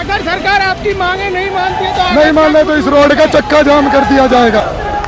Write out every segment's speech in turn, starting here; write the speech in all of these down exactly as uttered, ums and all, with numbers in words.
अगर सरकार आपकी मांगे नहीं मानती है तो नहीं माने तो इस रोड का चक्का जाम कर दिया जाएगा।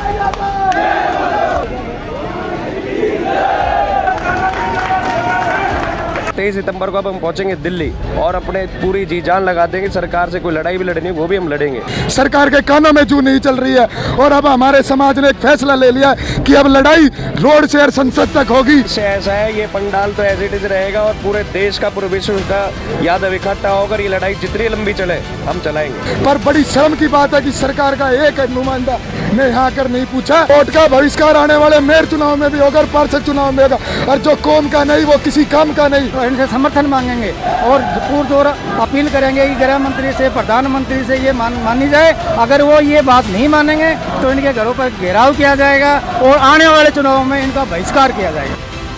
तेईस सितंबर को अब हम पहुंचेंगे दिल्ली और अपने पूरी जी जान लगा देंगे। सरकार से कोई लड़ाई भी लड़नी वो भी हम लड़ेंगे। सरकार के कानों में जू नहीं चल रही है और अब हमारे समाज ने एक फैसला ले लिया कि अब लड़ाई रोड से और संसद तक होगी। ऐसा है, ये पंडाल तो एज इट इज रहेगा और पूरे देश का पूरे विश्व का यादव इकट्ठा होकर ये लड़ाई जितनी लंबी चले हम चलाएंगे। पर बड़ी शर्म की बात है कि सरकार का एक नुमाइंदा ने यहाँ आकर नहीं पूछा। वोट का बहिष्कार आने वाले मेयर चुनाव में भी होगा, पार्षद चुनाव में होगा, और जो कौम का नहीं वो किसी काम का नहीं। तो इनसे समर्थन मांगेंगे और पुरजोर अपील करेंगे कि गृह मंत्री से, प्रधानमंत्री से ये मान मानी जाए। अगर वो ये बात नहीं मानेंगे तो इनके घरों पर घेराव किया जाएगा और आने वाले चुनाव में इनका बहिष्कार किया जाएगा।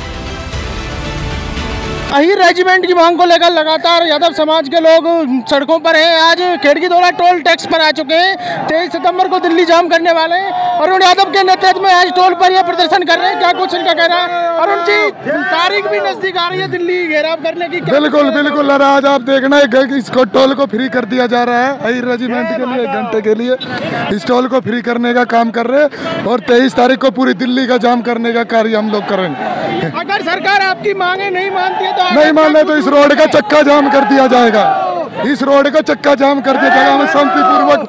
अहीर रेजिमेंट की मांग को लेकर लगातार यादव समाज के लोग सड़कों पर हैं। आज खेड़कीदोला टोल टैक्स पर आ चुके हैं। तेईस सितंबर को दिल्ली जाम करने वाले हैं। अरुण यादव के नेतृत्व में आज टोल पर ये प्रदर्शन कर रहे हैं। क्या कुछ इनका कहना है? अरुण जी, तारीख भी नजदीक आ रही है दिल्ली घेराव करने की। बिल्कुल बिल्कुल, आज आप देखना है इसको टोल को फ्री कर दिया जा रहा है अहीर रेजिमेंट के लिए। एक घंटे के लिए इस टोल को फ्री करने का काम कर रहे हैं और तेईस तारीख को पूरी दिल्ली का जाम करने का कार्य हम लोग करेंगे। अगर सरकार आपकी मांगे नहीं मानती है तो नहीं माने तो इस रोड का चक्का जाम कर दिया जाएगा। इस रोड का चक्का जाम कर दिया जाएगा। हमें शांतिपूर्वक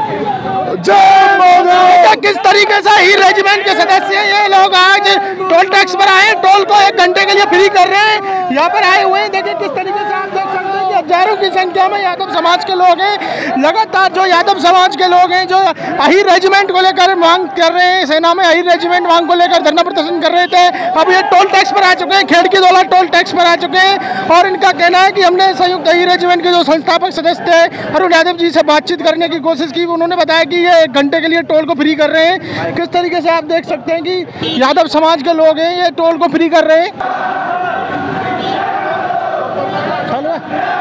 किस तरीके से अहीर रेजिमेंट के सदस्य ये लोग आज टोल टैक्स पर आए, टोल को एक घंटे के लिए फ्री कर रहे हैं। यहाँ पर आए हुए हैं, देखिए किस तरीके से आप देख सकते हैं कि हजारों की संख्या में यादव समाज के लोग हैं। लगातार जो यादव समाज के लोग हैं जो अहीर रेजिमेंट को लेकर मांग कर रहे हैं, सेना में अहीर रेजिमेंट मांग को लेकर धरना प्रदर्शन कर रहे थे, अब ये टोल टैक्स पर आ चुके हैं। खेड़कीदोला टोल टैक्स पर आ चुके हैं और इनका कहना है कि हमने संयुक्त अहीर रेजिमेंट के जो संस्थापक सदस्य थे अरुण यादव जी से बातचीत करने की कोशिश की। उन्होंने बताया कि ये एक घंटे के लिए टोल को फ्री कर रहे हैं। किस तरीके से आप देख सकते हैं कि यादव समाज के लोग हैं ये टोल को फ्री कर रहे हैं। चलो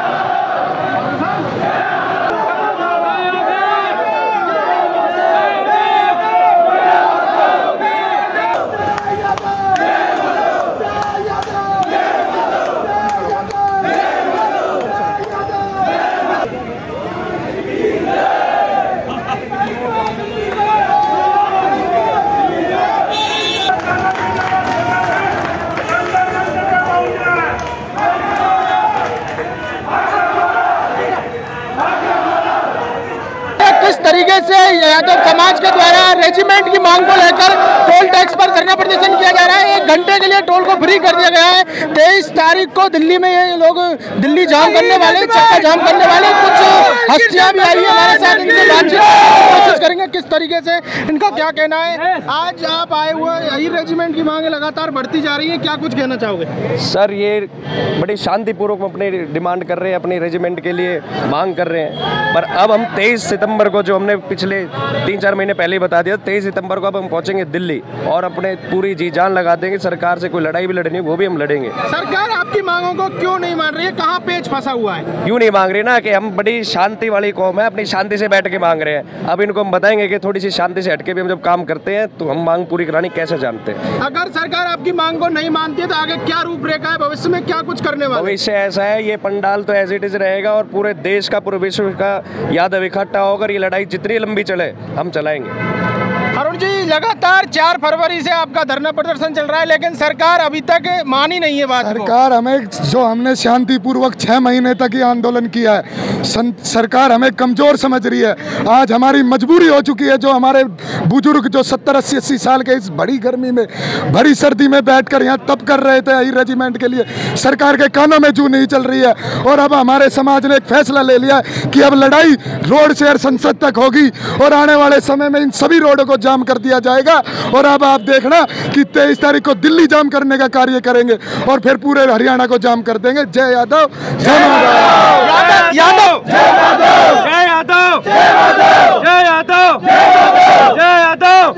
तरीके से यादव समाज के द्वारा रेजिमेंट की मांग को लेकर टोल टैक्स पर धरना प्रदर्शन किया जा रहा है। एक घंटे के लिए टोल को फ्री कर दिया गया है। तेईस तारीख को दिल्ली में ये लोग दिल्ली जाम करने वाले, चक्का जाम करने वाले। कुछ हस्तियां भी आई है हमारे साथ, इनसे बातचीत की कोशिश करेंगे किस तरीके से इनका क्या कहना है। आज आप आए हुए अहीर रेजिमेंट की मांगे लगातार बढ़ती जा रही है, क्या कुछ कहना चाहोगे? सर, ये बड़ी शांतिपूर्वक अपनी डिमांड कर रहे हैं, अपनी रेजिमेंट के लिए मांग कर रहे हैं। पर अब हम तेईस सितंबर को, जो हमने पिछले तीन चार महीने पहले ही बता दिया, तेईस सितंबर को अब हम पहुंचेंगे दिल्ली और अपने पूरी जी जान लगा देंगे। सरकार से कोई लड़ाई भी लड़नी वो भी हम लड़ेंगे। सरकार आपकी मांगों को क्यों नहीं मान रही है? कहाँ पेच फंसा हुआ है? यूँ नहीं मांग रही ना कि हम बड़ी शांति वाली कौम है, अपनी शांति से बैठ के मांग रहे हैं। अब इनको हम बताएंगे कि थोड़ी सी शांति से हटके भी हम जब काम करते हैं तो हम मांग पूरी करानी कैसे जानते हैं। अगर सरकार आपकी मांग को नहीं मानती है तो आगे क्या रूपरेखा है, भविष्य में क्या कुछ करने वाले? भविष्य ऐसा है, ये पंडाल तो एज इट इज रहेगा और पूरे देश का पूरे विश्व का यादव इकट्ठा होकर ये लड़ाई जितनी लंबी चले हम चलाएंगे। अरुण जी, लगातार चार फरवरी से आपका धरना प्रदर्शन चल रहा है लेकिन सरकार अभी तक मानी नहीं है बात को। सरकार हमें, जो हमने शांतिपूर्वक छह महीने तक ये आंदोलन किया है, सरकार हमें कमजोर समझ रही है। आज हमारी मजबूरी हो चुकी है। जो हमारे बुजुर्ग जो सत्तर अस्सी अस्सी साल के इस बड़ी गर्मी में, बड़ी सर्दी में बैठकर यहाँ तप कर रहे थे अहीर रेजिमेंट के लिए, सरकार के कानों में जू नहीं चल रही है और अब हमारे समाज ने एक फैसला ले लिया कि अब लड़ाई रोड से और संसद तक होगी और आने वाले समय में इन सभी रोडों को जाम कर दिया जाएगा। और अब आप देखना कि तेईस तारीख को दिल्ली जाम करने का कार्य करेंगे और फिर पूरे हरियाणा को जाम कर देंगे। जय यादव, जय यादव, यादव, जय यादव, जय यादव, जय यादव, जय यादव,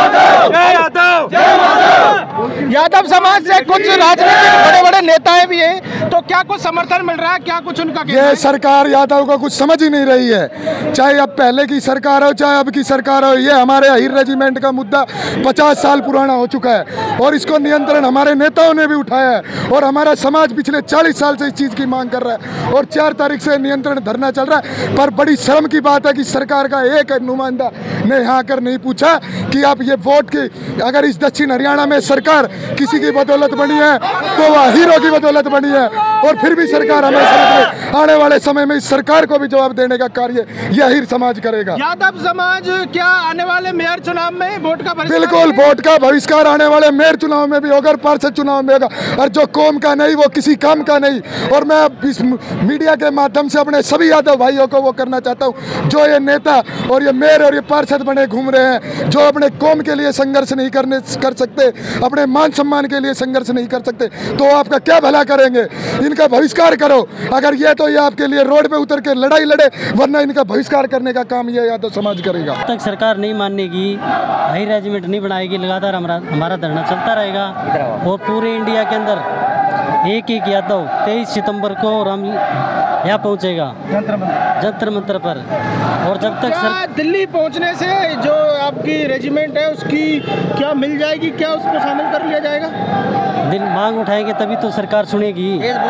जय यादव। यादव समाज से कुछ राजनीतिक बड़े बड़े नेताएं भी हैं, तो क्या कुछ समर्थन मिल रहा है, क्या कुछ उनका कहना ये है? सरकार यादव को कुछ समझ ही नहीं रही है, चाहे अब पहले की सरकार हो चाहे अब की सरकार हो। ये हमारे अहीर रेजिमेंट का मुद्दा पचास साल पुराना हो चुका है और इसको नियंत्रण हमारे नेताओं ने भी उठाया है और हमारा समाज पिछले चालीस साल से इस चीज़ की मांग कर रहा है और चार तारीख से नियंत्रण धरना चल रहा है। पर बड़ी शर्म की बात है कि सरकार का एक नुमाइंदा ने यहाँ आकर नहीं पूछा कि आप ये वोट की, अगर इस दक्षिण हरियाणा में सरकार किसी की बदौलत बनी है तो वह हीरो की बदौलत बनी है और फिर भी सरकार हमें समझ, आने वाले समय में इस सरकार को भी जवाब देने का कार्य यह अहीर समाज करेगा। यादव समाज क्या आने वाले मेयर चुनाव में वोट का बहिष्कार बिल्कुल करेंगे? वोट का बहिष्कार आने वाले मेयर चुनाव में भी होगा और पार्षद चुनाव में होगा और जो कौम का नहीं वो किसी काम का नहीं। और मैं अब इस मीडिया के माध्यम से अपने सभी यादव भाइयों को वो करना चाहता हूँ जो ये नेता और ये मेयर और ये पार्षद बने घूम रहे हैं, जो अपने कौम के लिए संघर्ष नहीं करने कर सकते, अपने मान सम्मान के लिए संघर्ष नहीं कर सकते, तो आपका क्या भला करेंगे? इनका बहिष्कार करो। अगर ये तो ये आपके लिए रोड पे उतर के लड़ाई लड़े, वरना इनका बहिष्कार करने का काम ये यादव समाज करेगा। तक सरकार नहीं मानेगी, हाई रेजिमेंट नहीं बनाएगी, लगातार हमारा हमारा धरना चलता रहेगा और पूरे इंडिया के अंदर एक एक यादव तेईस सितंबर को राम यहाँ पहुँचेगा जंतर मंतर पर। और जब तक क्या सर दिल्ली पहुंचने से जो आपकी रेजिमेंट है उसकी क्या मिल जाएगी, क्या उसको शामिल कर लिया जाएगा? दिन मांग उठाएंगे तभी तो सरकार सुनेगी।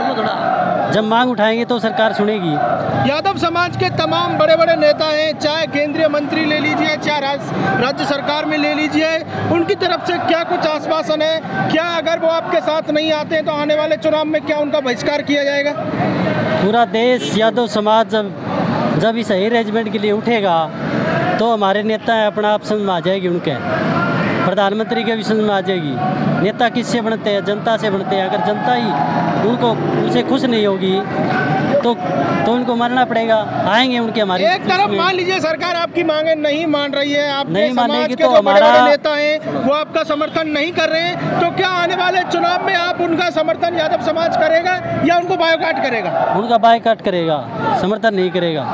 जब मांग उठाएंगे तो सरकार सुनेगी। यादव समाज के तमाम बड़े बड़े नेता हैं, चाहे केंद्रीय मंत्री ले लीजिए, चाहे राज- राज्य सरकार में ले लीजिए, उनकी तरफ से क्या कुछ आश्वासन है? क्या अगर वो आपके साथ नहीं आते हैं तो आने वाले चुनाव में क्या उनका बहिष्कार किया जाएगा? पूरा देश यादव समाज जब जब इस हाई रेजिमेंट के लिए उठेगा तो हमारे नेता अपना आप समझ में आ जाएगी, उनके प्रधानमंत्री के भी समझ में आ जाएगी। नेता किससे बनते हैं? जनता से बनते हैं। अगर जनता ही उनको उनसे खुश नहीं होगी तो तो उनको मानना पड़ेगा। आएंगे उनके हमारे एक तरफ मान लीजिए सरकार आपकी मांगे नहीं मान रही है, आपके नहीं समाज मानेगी के तो जो बड़े बड़े हमारा- नेता हैं वो आपका समर्थन नहीं कर रहे हैं, तो क्या आने वाले चुनाव में आप उनका समर्थन यादव समाज करेगा या उनको बायोकाट करेगा? उनका बायकॉट करेगा, समर्थन नहीं करेगा।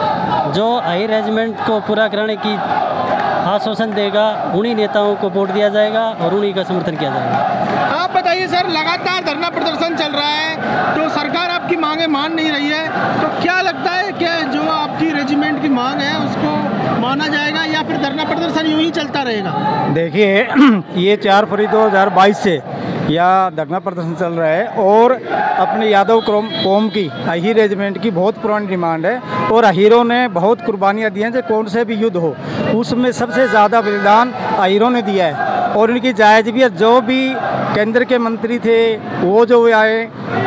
जो हाई रेजिमेंट को पूरा कराने की आश्वासन देगा उन्हीं नेताओं को वोट दिया जाएगा और उन्हीं का समर्थन किया जाएगा। आप बताइए सर, लगातार धरना प्रदर्शन चल रहा है तो सरकार आपकी मांगे मान नहीं रही है, तो क्या लगता है कि जो आपकी रेजिमेंट की मांग है उसको माना जाएगा या फिर धरना प्रदर्शन यूं ही चलता रहेगा? देखिए ये चार फरवरी दो हज़ार बाईस से यह धरना प्रदर्शन चल रहा है और अपने यादव कौम कौम की अहीर रेजिमेंट की बहुत पुरानी डिमांड है और अहीरों ने बहुत कुर्बानियाँ दी हैं। जो कौन से भी युद्ध हो उसमें सबसे ज़्यादा बलिदान अहीरों ने दिया है और उनकी जायज़ भी है। जो भी केंद्र के मंत्री थे वो जो आए,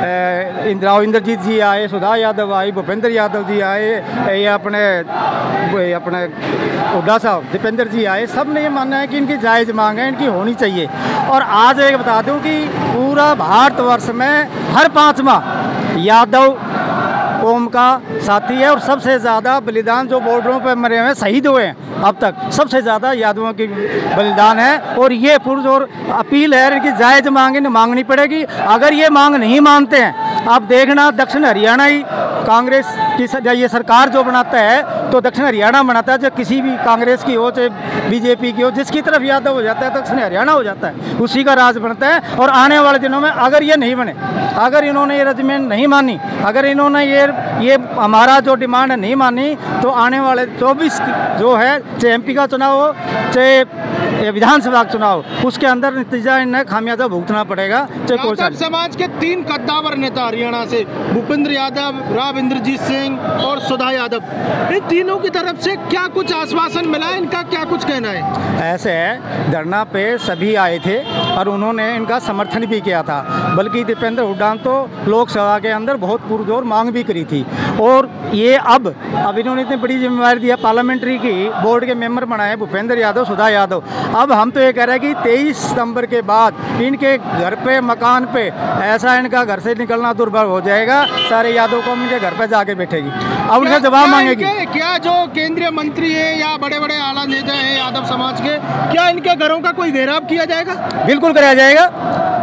इंदिरा इंद्रजीत जी आए, सुधा यादव आई, भूपेंद्र यादव जी आए, ये अपने ये अपने हुड्डा साहब दीपेंद्र जी आए, सब ने ये मानना है कि इनकी जायज़ मांग है, इनकी होनी चाहिए। और आज एक बता दूं कि पूरा भारतवर्ष में हर पाँचवा यादव कौम का साथी है और सबसे ज़्यादा बलिदान जो बॉर्डरों पर मरे हुए हैं, शहीद हुए हैं अब तक, सबसे ज़्यादा यादवों की बलिदान है। और ये पुरजोर अपील है, इनकी जायज़ मांग इन्हें मांगनी पड़ेगी। अगर ये मांग नहीं मानते हैं, आप देखना दक्षिण हरियाणा ही कांग्रेस की ये सरकार जो बनाता है तो दक्षिण हरियाणा बनाता है, जो किसी भी कांग्रेस की हो चाहे बीजेपी की हो, जिसकी तरफ यादव हो जाता है दक्षिण हरियाणा हो जाता है, उसी का राज बनता है। और आने वाले दिनों में अगर ये नहीं बने, अगर इन्होंने ये रेजिमेंट नहीं मानी, अगर इन्होंने ये ये हमारा जो डिमांड है नहीं मानी, तो आने वाले चौबीस जो है, चाहे एमपी का चुनाव हो चाहे विधानसभा का चुनाव, उसके अंदर नतीजा इन्हें खामियाजा भुगतना पड़ेगा। चाहे कोई यादव समाज के तीन कद्दावर नेता हरियाणा से, भूपेंद्र यादव, राव इंद्रजीत सिंह और सुधा यादव, इन तीनों की तरफ से क्या कुछ आश्वासन मिला है? इनका क्या कुछ कहना है? ऐसे है, धरना पे सभी आए थे और उन्होंने इनका समर्थन भी किया था, बल्कि दीपेंद्र हुड्डा तो लोकसभा के अंदर बहुत पुरजोर मांग भी करी थी। और ये अब अब इन्होंने इतनी बड़ी जिम्मेवारी दी है, पार्लियामेंट्री की बोर्ड के मेंबर बनाए भूपेंद्र यादव, सुधा यादव। अब हम तो ये कह रहे हैं कि तेईस सितंबर के बाद इनके घर पे, मकान पे ऐसा इनका घर से निकलना दुर्भर हो जाएगा, सारे यादव को इनके घर पे जाके बैठेगी, अब उनका जवाब मांगेगी। क्या जो केंद्रीय मंत्री है या बड़े बड़े आला नेता हैं यादव समाज के, क्या इनके घरों का कोई घेराव किया जाएगा? बिल्कुल कराया जाएगा।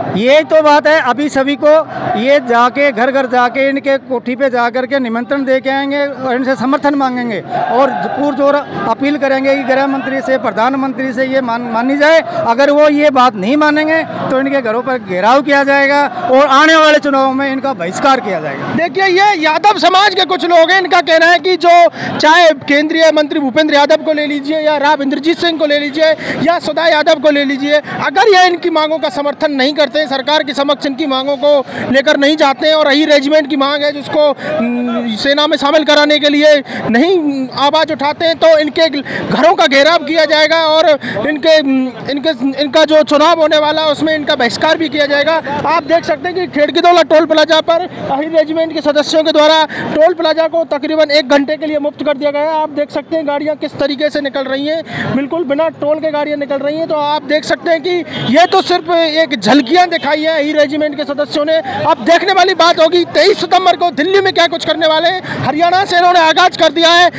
यही तो बात है। अभी सभी को ये जाके घर घर जाके इनके कोठी पे जा कर के निमंत्रण दे के आएंगे और इनसे समर्थन मांगेंगे और पुरजोर अपील करेंगे कि गृह मंत्री से, प्रधानमंत्री से ये मान मानी जाए। अगर वो ये बात नहीं मानेंगे तो इनके घरों पर घेराव किया जाएगा और आने वाले चुनाव में इनका बहिष्कार किया जाएगा। देखिए, ये यादव समाज के कुछ लोग हैं, इनका कहना है कि जो चाहे केंद्रीय मंत्री भूपेंद्र यादव को ले लीजिए या राव इंद्रजीत सिंह को ले लीजिए या सुधा यादव को ले लीजिए, अगर ये इनकी मांगों का समर्थन नहीं करते, सरकार के समक्ष इनकी मांगों को लेकर नहीं जाते हैं और यही रेजिमेंट की मांग है जिसको सेना में शामिल कराने के लिए नहीं आवाज़ उठाते हैं, तो इनके घरों का घेराव किया जाएगा और इनके इनके इनका जो चुनाव होने वाला है उसमें इनका बहिष्कार भी किया जाएगा। आप देख सकते हैं कि खेड़कीदोला टोल प्लाजा पर अहिर रेजिमेंट के सदस्यों के द्वारा टोल प्लाजा को तकरीबन एक घंटे के लिए मुफ्त कर दिया गया है। आप देख सकते हैं गाड़ियाँ किस तरीके से निकल रही हैं, बिल्कुल बिना टोल के गाड़ियाँ निकल रही हैं। तो आप देख सकते हैं कि ये तो सिर्फ एक झलकियाँ दिखाई है अहिर रेजिमेंट के सदस्यों ने। अब देखने वाली बात होगी तेईस सितंबर को दिल्ली में क्या कुछ करने वाले हैं। हरियाणा से इन्होंने आगाज कर दिया है।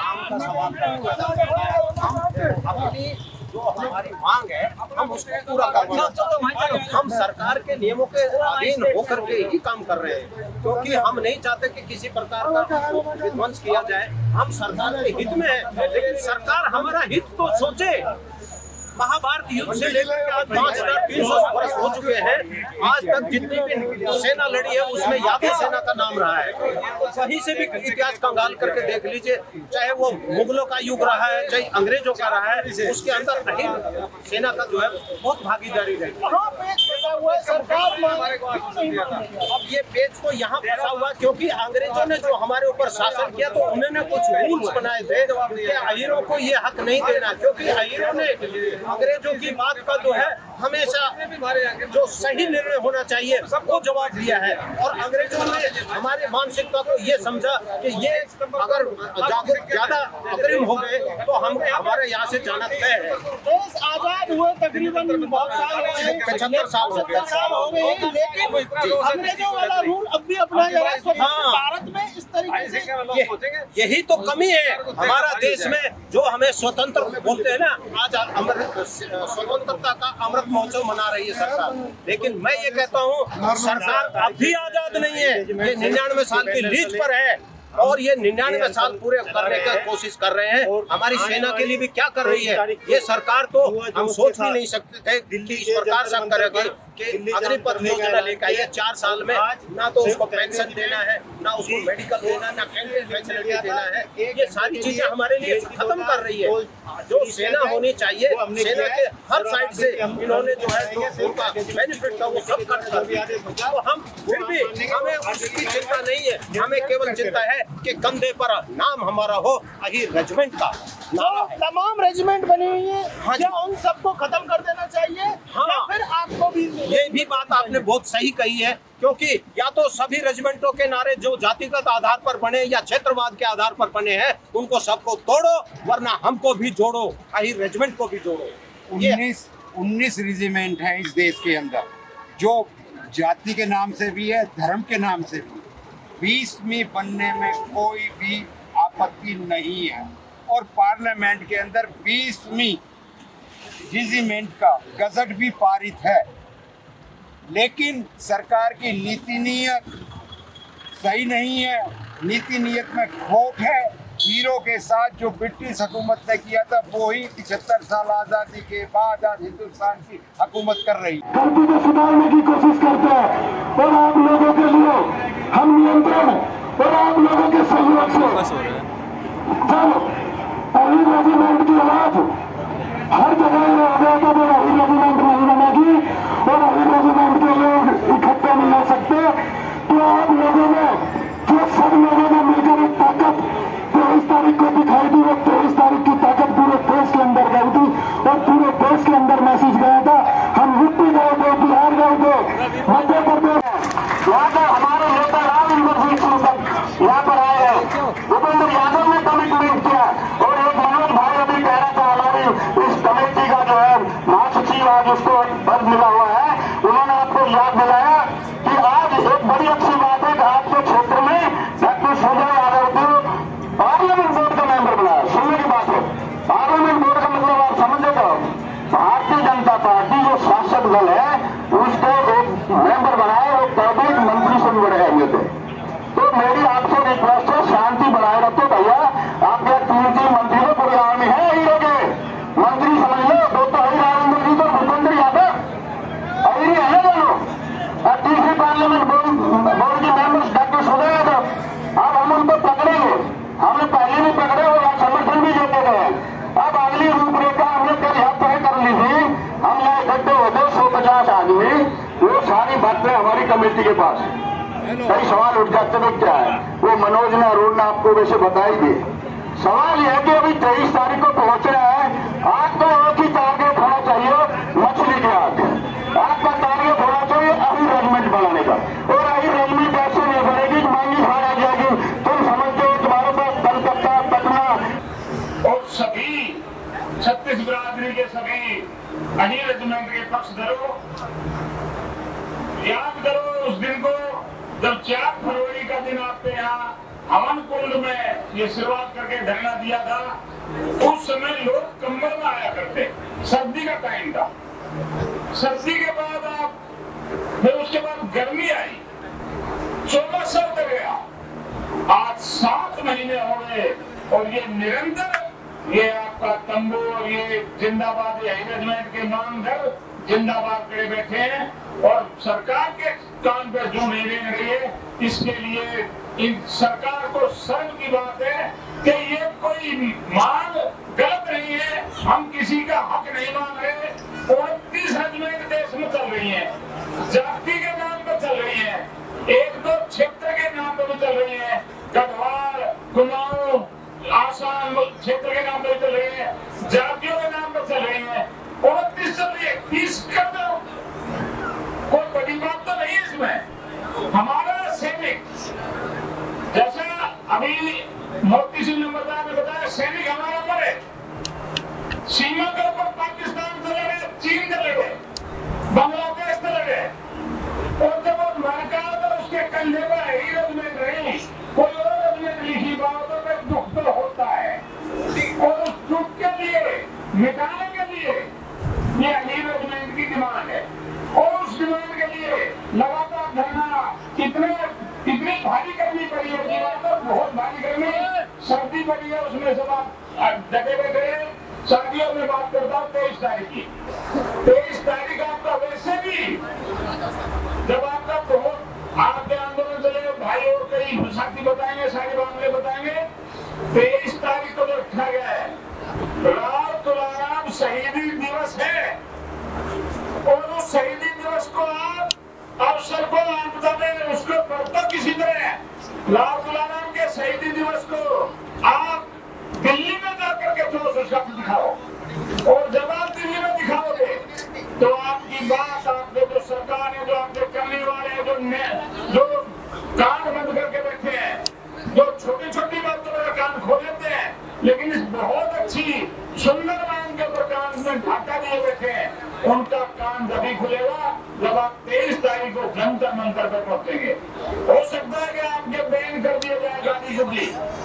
अपनी जो हमारी मांग है हम उसको पूरा करना चाहते हैं। हम सरकार के नियमों के अधीन होकर के ही काम कर रहे हैं, क्योंकि हम नहीं चाहते कि किसी प्रकार का विध्वंस किया जाए। हम सरकार के हित में है, लेकिन सरकार हमारा हित तो सोचे। महाभारत युद्ध से लेकर आज पाँच हजार तीन सौ वर्ष हो चुके हैं, आज तक जितनी भी सेना लड़ी है उसमें यादव सेना का नाम रहा है। कहीं से भी इतिहास कंगाल करके देख लीजिए, चाहे वो मुगलों का युग रहा है चाहे अंग्रेजों का रहा है, उसके अंदर अहिर सेना का जो है बहुत भागीदारी रही। अब ये पेज तो यहाँ फंसा हुआ क्योंकि अंग्रेजों ने जो हमारे ऊपर शासन किया तो उन्होंने कुछ रूल्स बनाए थे कि अहिरों को ये हक नहीं देना, क्योंकि अहिरों ने अंग्रेजों की बात का जो है हमेशा जो सही निर्णय होना चाहिए वो जवाब दिया है। और अंग्रेजों ने हमारे मानसिकता को ये समझा कि ये अगर ज्यादा अग्रिम हो गए तो हम हमारे यहाँ से जाना तय है। देश आजाद हुए तकरीबन बहुत साल पचहत्तर साल सत्तर साल हो गए, लेकिन अंग्रेजों वाला रूल अब भी अपना जा रहा है। भारत में इस तरीके से यही तो कमी है हमारा देश में, जो हमें स्वतंत्र बोलते हैं ना। आज स्वतंत्रता का अमृत महोत्सव मना रही है सरकार, लेकिन मैं ये कहता हूँ सरकार अब भी आजाद नहीं है। ये निन्यानवे साल की लीज पर है और ये निन्यानवे साल पूरे करने की कोशिश कर रहे हैं। हमारी सेना के लिए भी क्या कर रही है ये सरकार, तो हम सोच भी नहीं सकते थे दिल्ली इस प्रकार से करेगी कि अग्निपथ योजना लेकर आई है चार साल में, ना तो उसको पेंशन देना है, ना उसको मेडिकल देना, ना कैंटीन फैसिलिटी देना है। ये सारी चीजें हमारे लिए खत्म कर रही है। जो सेना होनी चाहिए, सेना के हर साइड से इन्होंने जो है जो उनका बेनिफिट था वो सब कट कर दिया। तो हम फिर भी हमें उसकी चिंता नहीं है, हमें केवल चिंता है कि कंधे पर नाम हमारा हो अहिर रेजिमेंट का। तो तमाम रेजिमेंट बनी हुई है, हाँ, क्या उन सबको खत्म कर देना चाहिए? हाँ, फिर आपको भी ये भी बात आपने बहुत सही कही है, क्योंकि या तो सभी रेजिमेंटों के नारे जो जातिगत आधार पर बने या क्षेत्रवाद के आधार पर बने हैं उनको सबको तोड़ो, वरना हमको भी जोड़ो, अहिर रेजिमेंट को भी जोड़ो। उन्नीस उन्नीस रेजिमेंट है इस देश के अंदर, जो जाति के नाम से भी है, धर्म के नाम से भी। बीसवीं बनने में कोई भी आपत्ति नहीं है और पार्लियामेंट के अंदर बीसवीं रेजिमेंट का गजट भी पारित है, लेकिन सरकार की नीति नियत सही नहीं है, नीति नियत में खोट है। हीरो के साथ जो ब्रिटिश हुकूमत ने किया था वो ही पिछहत्तर साल आज़ादी के बाद आज हिंदुस्तान की हुकूमत कर रही है। गलती को सुधारने की कोशिश करते हैं और आप लोगों के लिए हम नियंत्रण और आप लोगों के सहयोग से जब अहिर रेजिमेंट की आवाज हर जगह होगा तो वो अहिर रेजिमेंट नहीं बनेगी और अहिर रेजिमेंट के लोग इकट्ठे नहीं हो सकते। तो आप लोगों ने जो सब लोगों ने मिलकर एक ताकत तेईस तारीख को दिखाई दी, वो तेईस तारीख की ताकत पूरे देश के अंदर गई थी और पूरे देश के अंदर मैसेज गया था। हम यूपी गए थे, बिहार गए थे, मध्य प्रदेश, यहाँ पर हमारे नेता राव इंद्रजीत सिंह सब यहाँ पर आए हैं। भूपेंद्र यादव ने कमिटमेंट किया और एक मनोज भाई अभी कह रहा था हमारी इस कमेटी का जो है महासचिव आज उसको पद मिला हुआ है, उन्होंने आपको याद दिलाया कि आज एक बड़ी अच्छी बात है कि आपके क्षेत्र में डॉक्टर सुधा यादव को पार्लियामेंट बोर्ड का मेंबर बनाया। पास कई सवाल उठ जाते हैं, क्या है वो मनोज ने अरुण ने आपको वैसे बता ही दिए। सवाल यह है कि अभी तेईस तारीख को पहुंच रहा है, आपको एक ही टारगेट होना चाहिए मछली के आग, आपका टारगेट होना चाहिए अही रेजिमेंट बढ़ाने का। और अही रेजिमेंट ऐसे नहीं बढ़ेगी कि मांगी हार आ जाएगी, तुम समझते हो तुम्हारे पास कलकत्ता पटना और सभी छत्तीस बिरादरी के सभी अही रेजिमेंट के पक्षधरों, याद करो उस दिन को जब चार फरवरी का दिन आपके यहाँ हवन कुंड में ये शुरुआत करके धरना दिया था। उस समय लोग कंबल में आया करते, सर्दी का टाइम था। सर्दी के बाद आप फिर उसके बाद गर्मी आई, चौदह सर्द गया, आज सात महीने हो गए और ये निरंतर ये आपका तंबू और ये जिंदाबाद रेजिमेंट के नामधर जिंदाबाद करे बैठे हैं और सरकार के कान पे जो नहीं रह रही है, इसके लिए इन सरकार को शर्म की बात है कि ये कोई मांग गलत नहीं है, हम किसी का हक नहीं मांग रहे। उनतीस रेजिमेंट देश में चल रही है, जाति के नाम पर चल रही है, एक दो क्षेत्र के नाम पर भी चल रही है, गढ़वाल, कुमाऊं, आसाम क्षेत्र के नाम पर चल रही है, जातियों के नाम पर चल रही है। उनतीस चल रही है, तीस कर दो, कोई बड़ी बात तो नहीं है इसमें। हमारा सैनिक, जैसा अभी मोती सिंह नंबरदार ने बताया, सैनिक हमारा मरे, सीमा के ऊपर पाकिस्तान से लड़े, चीन से लड़े, बांग्लादेश से लड़े, और जब वो मरका तो उसके कंधे पर ही रेजिमेंट रही, कोई और रेजिमेंट लिखी बातों में दुख तो होता है। और उस दुख के लिए मिटाने के लिए ये अही रेजिमेंट की डिमांड है और उस डिमांड के लिए लगातार धरना इतने इतनी भारी करनी पड़ी है, दीवार तो बहुत भारी करनी, सर्दी पड़ी है, उसमें सब आप डटे बैठे हैं। सर्दियों में बात करता हूँ तेईस तारीख की, तेईस तारीख आपका वैसे भी जब आपका बहुत आपके आंदोलन चले भाई और कई साथी बताएंगे, सारे मामले बताएंगे। तेईस तारीख को जो रखा गया है लाल तुलाराम शहीदी दिवस है और उस शहीदी दिवस को आप अवसर को आपदा में उसको पढ़ता किसी तरह लाल तुलाराम के शहीदी दिवस को आप दिल्ली में जाकर के ठोस उसका दिखाओ और जब आप दिल्ली में दिखाओगे तो आपकी बात आपके जो सरकार है, जो आपके करने वाले हैं, जो जो कान बंद करके बैठे हैं, जो छोटी छोटी बातों पर कान खोल लेते हैं, लेकिन इस बहुत अच्छी सुंदर मांग के ऊपर कान में ढाका दिए बैठे हैं, उनका कान जब खुलेगा जब आप तेईस तारीख को जंतर मंतर पर पहुंचेंगे। हो सकता है कि आपके बैन कर दिए जाए गाड़ी गुड़ी,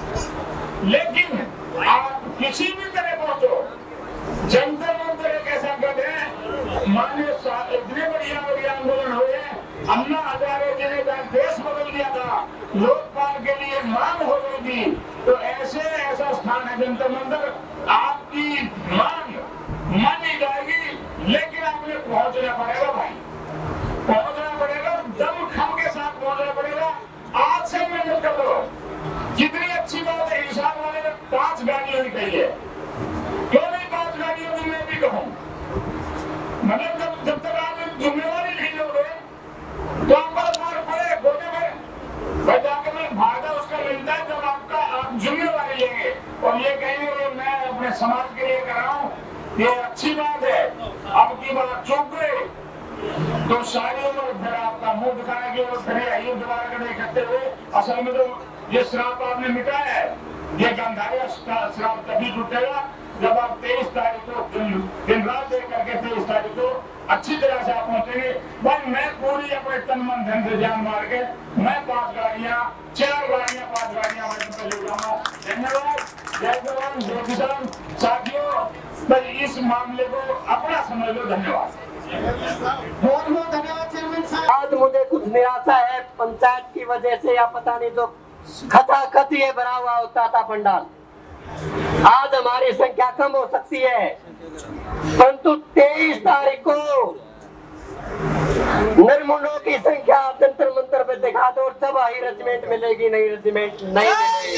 लेकिन आप किसी भी तरह पहुंचो, जंतर मंतर एक ऐसा गढ़ है, माने इतने बढ़िया बढ़िया आंदोलन हुए, अन्ना हजारे जी ने देश बदल दिया था, लोकपाल के लिए मांग हो गई थी, तो ऐसे ऐसा स्थान है जंतर मंतर, आपकी मांग मानी जाएगी, लेकिन आपने पहुंचना पड़ेगा भाई, पहुंचना पड़ेगा, दम खम के साथ पहुंचना पड़ेगा। आज से मेहनत कर दो। कितनी अच्छी बात है, हिसाब वाले ने पांच गाड़ियों की कही है, क्यों नहीं पांच गाड़ियों की मैं भी कहूँ, मतलब जब जब तक आप जिम्मेवारी नहीं लोगे तो आपका मार पड़े बोले में भाई जाके मैं फायदा उसका मिलता है जब आपका आप जिम्मेवारी लेंगे और ये कहेंगे मैं अपने समाज के लिए कर रहा हूँ, ये अच्छी बात है। अब की बात चूक गई तो सारी उम्र फिर आपका मुंह दिखाएंगे और फिर यही दोबारा करने इकट्ठे हुए। असल में तो ये श्राप आपने मिटाया है, ये गंधारिया श्राप तभी टूटेगा जब आप तेईस तारीख को दिन रात देख करके तेईस तारीख को अच्छी तरह से आप पहुंचेंगे। भाई मैं पूरी अपने तन मन धन से जान मार के मैं पांच गाड़ियां चार गाड़ियां पांच गाड़ियां मैं ले जाऊंगा। धन्यवाद, जय जवान जय किसान। साथियों भाई इस मामले को अपना समझ लो। धन्यवाद, बहुत बहुत धन्यवाद चेयरमैन साहब। आज मुझे कुछ निराशा है पंचायत की वजह से या पता नहीं तो खता खतिए भरा हुआ होता था पंडाल। आज हमारी संख्या कम हो सकती है, परंतु तेईस तारीख को निर्मुलों की संख्या जंतर मंतर पे दिखा दो और तब ही रेजिमेंट मिलेगी, नहीं रेजिमेंट नहीं मिलेगी।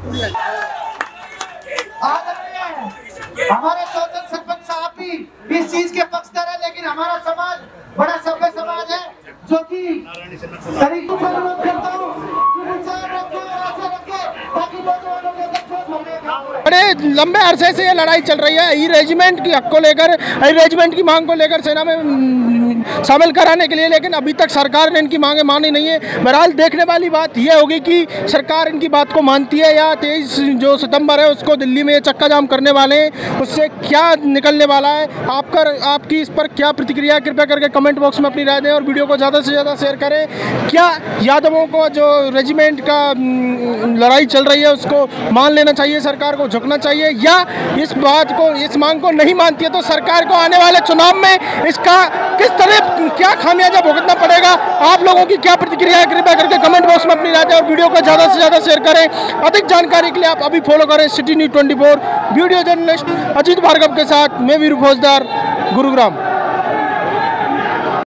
हमारे सोचन सरपंच साहब भी इस चीज के पक्षधर है, लेकिन हमारा समाज बड़ा सभ्य समाज है जो कि तरीकों से अनुरोध करता हूँ कि विचार रखे और आशा रखे ताकि नौजवानों के अंदर जोश भरने का काम करे। बड़े लंबे अरसे से ये लड़ाई चल रही है ई रेजिमेंट की हक को लेकर, ई रेजिमेंट की मांग को लेकर सेना में शामिल कराने के लिए, लेकिन अभी तक सरकार ने इनकी मांगे मानी नहीं है। बहरहाल देखने वाली बात यह होगी कि सरकार इनकी बात को मानती है या तेईस जो सितंबर है उसको दिल्ली में चक्का जाम करने वाले हैं, उससे क्या निकलने वाला है। आपका आपकी इस पर क्या प्रतिक्रिया, कृपया करके कमेंट बॉक्स में अपनी राय दें और वीडियो को ज़्यादा से ज़्यादा शेयर करें। क्या यादवों को जो रेजिमेंट का लड़ाई चल रही है उसको मान लेना चाहिए, सरकार को झुकना चाहिए, या इस बात को, इस मांग को नहीं मानती है तो सरकार को आने वाले चुनाव में इसका किस तरह क्या खामियाजा भुगतना पड़ेगा। आप लोगों की क्या प्रतिक्रिया है, कृपया करके कमेंट बॉक्स में अपनी राय दें और वीडियो को ज़्यादा से ज़्यादा शेयर करें। अधिक जानकारी के लिए आप अभी फॉलो करें city news twenty four. Video journalist Ajit Bhargava के साथ मैं वीरू फौजदार, गुरुग्राम।